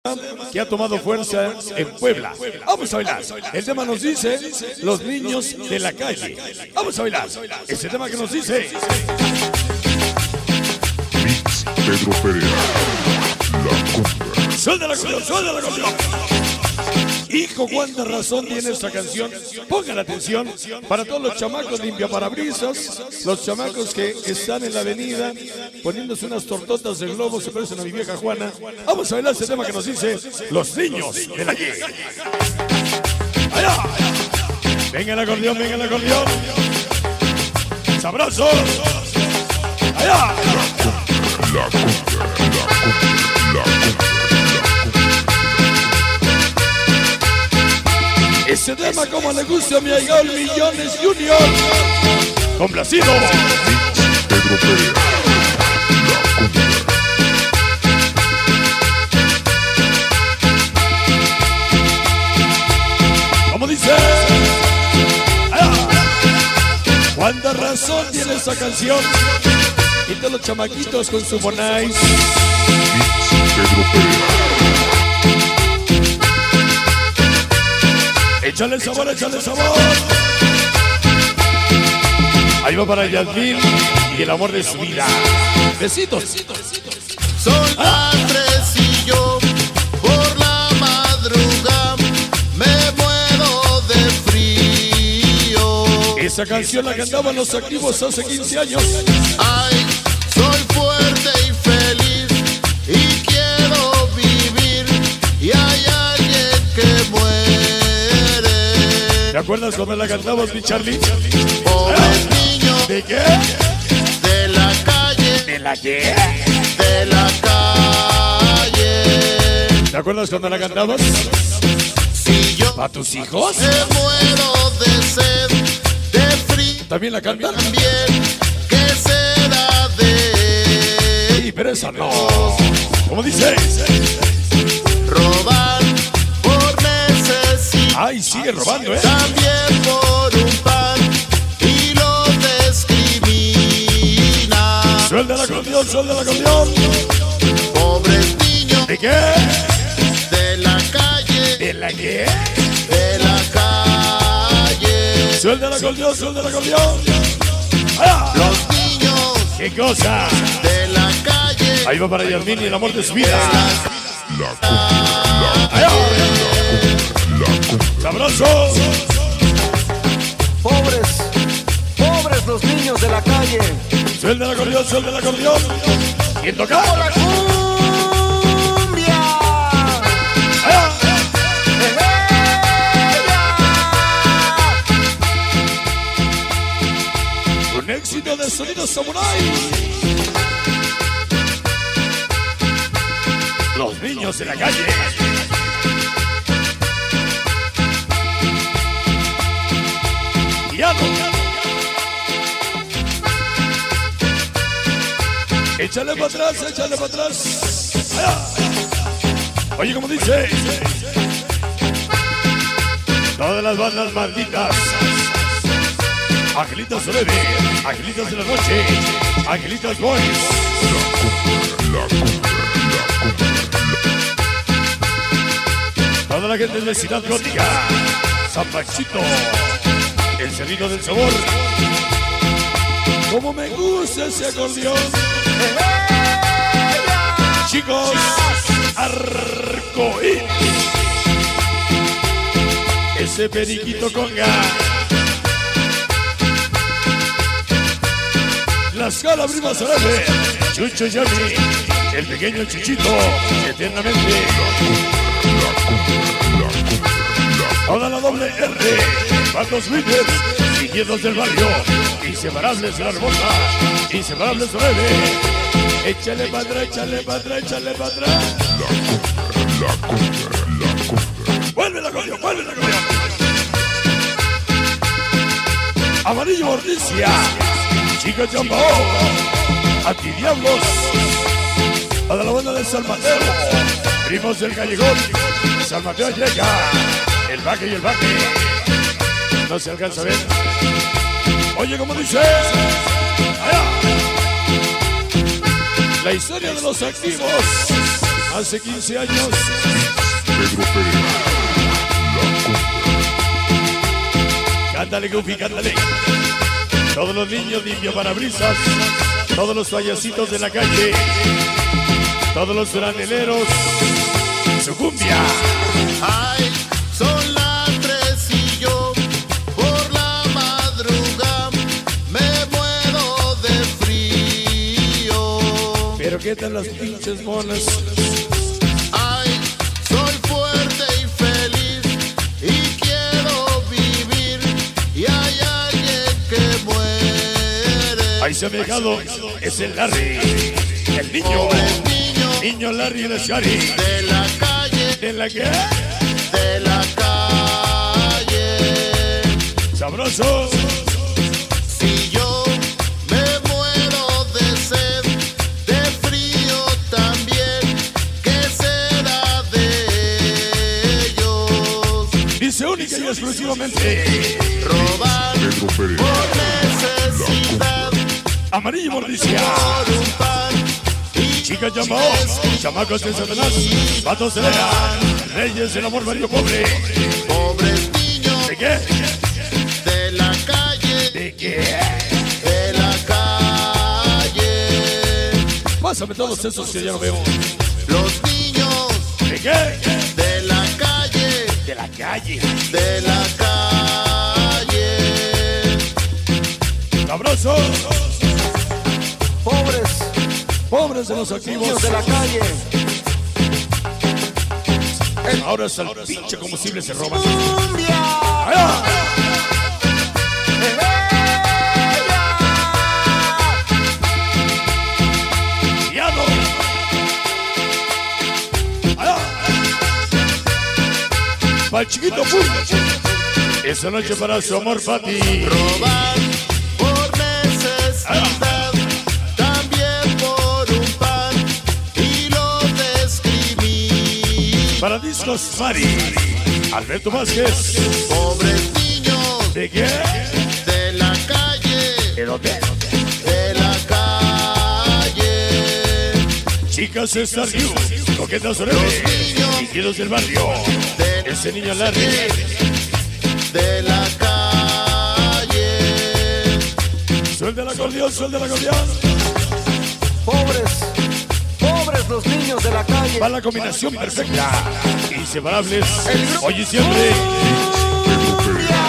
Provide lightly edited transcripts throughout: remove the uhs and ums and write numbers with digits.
que ha tomado fuerza en Puebla. Vamos a bailar. El tema nos dice los niños de la calle. Vamos a bailar. Ese tema que nos dice Mix Pedro Perea, La Conga. suelta la canción, suelta la canción. Hijo, cuánta razón tiene esta canción. Pongan atención para todos los chamacos limpiaparabrisas, los chamacos que están en la avenida poniéndose unas tortotas de globo, se parecen a mi vieja Juana. Vamos a bailar ese tema que nos dice los niños de la calle. Allá. Venga el acordeón, venga el acordeón. Sabroso. Allá. La Conga, La Conga, La Conga. Ese tema como le gusta a mi Aigol Millones Junior. Complacido. Mix Pedro Perea, La Conga. Como dice. Cuánta razón tiene esa canción. Y todos los chamaquitos con su Bonais. Mix Pedro Perea. Échale sabor, échale sabor. Ahí va para Yasmín y el amor de su vida. Besitos. Son las 3 y yo por la madrugada me muero de frío. Esa canción la cantaban los activos hace 15 años. Ay, soy fuerte y feliz y quiero vivir y hay alguien que muere. ¿Te acuerdas cuando la cantabas, mi Charlie? Pobres niños ¿De qué? de la calle, ¿De la qué? de la calle. ¿Te acuerdas cuando la cantabas? Si yo ¿Para tus hijos? me muero de sed, de frío ¿También la cantan? también, ¿qué será de Sí, pero esa no. ¿Cómo dice? robar por necesidad? Ay, sigue robando, ¿eh? También por un pan y lo discrimina. Suelta la acordeón, suelta la acordeón. Pobres niños ¿De qué? de la calle, ¿De la qué? de la calle. Suelta la acordeón, suelta la acordeón. ¡Ah! Los niños ¡Qué cosa! de la calle. Ahí va para Yasmín y el amor de su vida. La Conga, ¡Allá! La Conga. ¡Sabroso! Pobres los niños de la calle. Suelta el acordeón, suelta el acordeón. ¿Quién toca? ¡La cumbia! ¡Allá! Un éxito de sonido samurai. Los niños de la calle. Piano. Échale para atrás, échale para atrás. Allá. Oye, como dice. Todas las bandas malditas. Angelitas Leve, Angelitas de la Noche, Angelitas Boys. La Conga, La Conga. Toda la gente de la ciudad gótica. San Panchito, el sonido del sabor. Como me gusta ese acordeón. Chicos, arcoíris. Ese periquito conga. La escala prima Sarave, Chucho Yami, el pequeño Chuchito, eternamente. Toda la doble R, Bandos Winners, Inquietos del barrio, Inseparables de la hermosa, Inseparables de Rebe. Échale para atrás, échale para atrás, échale para atrás. La Conga, La Conga. Vuelve la acordeón, vuelve la acordeón. Amarillo Bordicia, Chica Chambao, Antidiablos, a la banda de San Mateo, Primos del Callejón, San Mateo llega, el baque y el baque. No se alcanza a ver. Oye, como dice. Allá. La historia de los activos. hace 15 años. Pedro Perea, la conga. Cántale, Goofy, cántale. Todos los niños limpian parabrisas, todos los payasitos de la calle, todos los franeleros, su cumbia. Ay, son las 3 y yo por la madrugada me muero de frío. Pero qué tal las pinches monas. Ay, soy fuerte y feliz y quiero vivir y hay alguien que muere. Ahí se ha dejado, es el Larry, el niño, niño Larry de Shari. De la calle, ¿De la qué? de la calle. Sabroso. Si yo me muero de sed, de frío también, ¿qué será de ellos? Dice única y exclusivamente Robar Pedro Perea, por necesidad, Amarillo Mordicia. por un pan y Chicas llamó, chamacos de Satanás, vatos de Lea, reyes del amor barrio pobre. pobres niños ¿De qué? de la calle, ¿De qué? de la calle. Pásame todos esos que ya no veo. Los niños ¿De qué? de la calle, De la calle. de la calle. Sabroso. Pobres Pobres de los activos. niños de la calle. Ahora es al pinche combustible se roban. ¡Cumbia! ¡Allá! ¡Piano! ¡Allá! Para el chiquito Pum. Esa noche para su amor, Pati. Robar por necesidad, también por un pan y lo describí. Para discos Mari. Alberto Vázquez. Pobres niños ¿De qué? de la calle, ¿De dónde? de la calle. Chicas Star News. Coquetas Orebe. Niños del barrio. Ese niño Larry. De la calle. Suelta el acordeón, suelta el acordeón. Pobres los niños de la calle. Va la combinación perfecta. Inseparables. Hoy y siempre. Pedro Perea,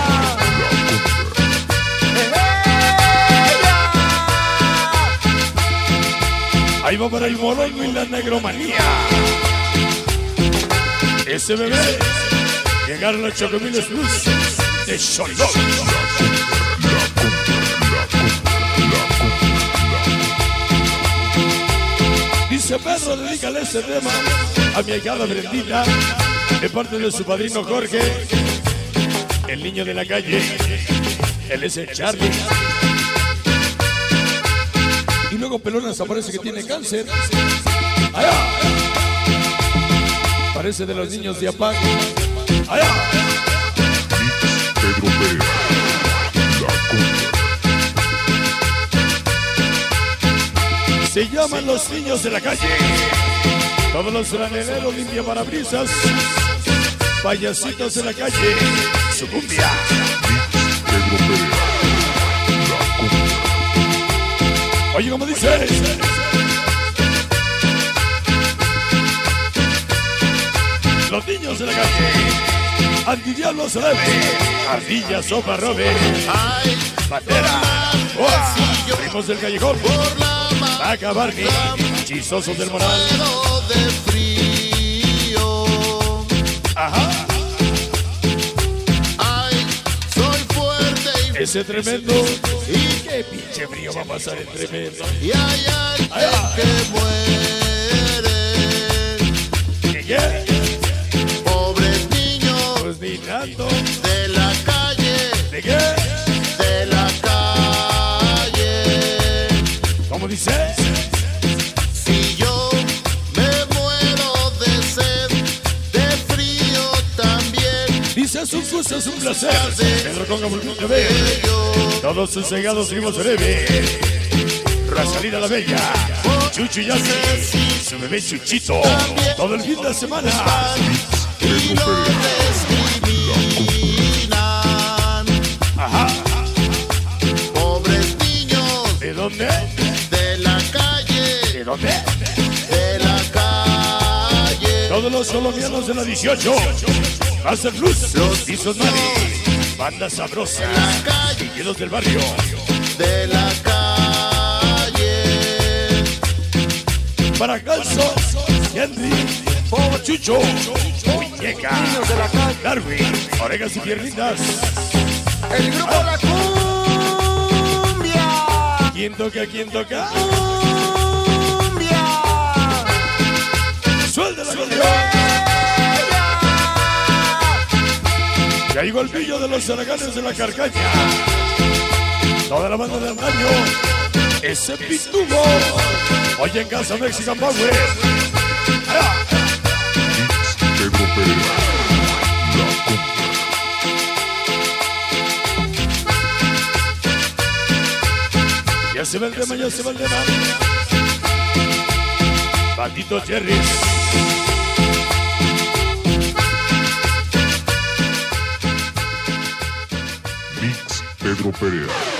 Ahí va para el morongo y la negromanía. Ese bebé. Llegaron los Chocomiles Plus de Sholok. Dice Pedro, dedícale ese tema a mi ahijada Brendita, de parte de su padrino Jorge, el niño de la calle. Él es el Charlie. Y luego Pelonas aparece que tiene cáncer. ¡Allá! Parece de los niños de Apac. ¡Allá! Pedro Perea, la conga. Se llaman los niños de la calle. Todos los franeleros limpian parabrisas. Payasitos de la calle. Su cumbia. Pedro Perea, la conga. Oye, ¿cómo dice? Los niños de la calle. Antidiablo se debe. Ardilla, sopa, robe. Ay, Bandera. ¡Uah! Primos del callejón. por la Vaca Barney. Chisosos del moral. muero de frío. Ajá. Ay, soy fuerte Ese tremendo. y Qué pinche frío va a pasar el tremendo. y hay alguien que muere. ¿Qué? Pobres niños Pues ni tanto. de la calle, ¿De qué? de la calle. ¿Cómo dice? Si yo me muero de sed, de frío también, Dice es un gusto, es un placer. Pedro Conga volvió a ver. Todos sus cegados seguimos breve. Rosalina la Bella. Chucho y Yassi, su bebé Chuchito, todo el fin de semana. Y lo discriminan. Ajá. Pobres niños ¿De dónde? de la calle, ¿De dónde? de la calle. Todos los colombianos de la 18. Master Luz, los pisos Mari, banda sabrosa, chiquitos del barrio. De la calle. Para Calzo, Henry, Chucho, Muñeca, Niños de la calle. Darwin, Oregas y Piernitas. El grupo La Cumbia. ¿Quién toca? ¿Quién toca? Cumbia. ¡Suelta la canción! Ya llegó el brillo de los haraganes de la Carcaña. Toda la banda del año. Ese pitubo. Hoy en casa Mexican Power. Pedro Perea, la cumbia. Ya se va el tema, ya se va el tema. Bandito Jerry. Mix Pedro Perea.